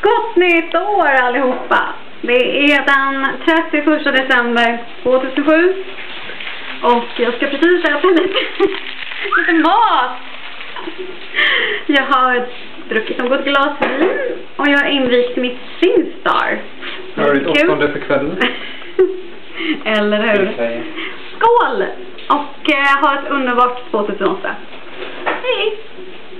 Gott nytt år allihopa! Det är den 31 december 2007 och jag ska precis äta lite mat. Jag har druckit en god glas vin och jag har invigt mitt Singstar. Det var ditt 8:e för kvällen. Eller hur? Skål! Och ha ett underbart 2008. Hej!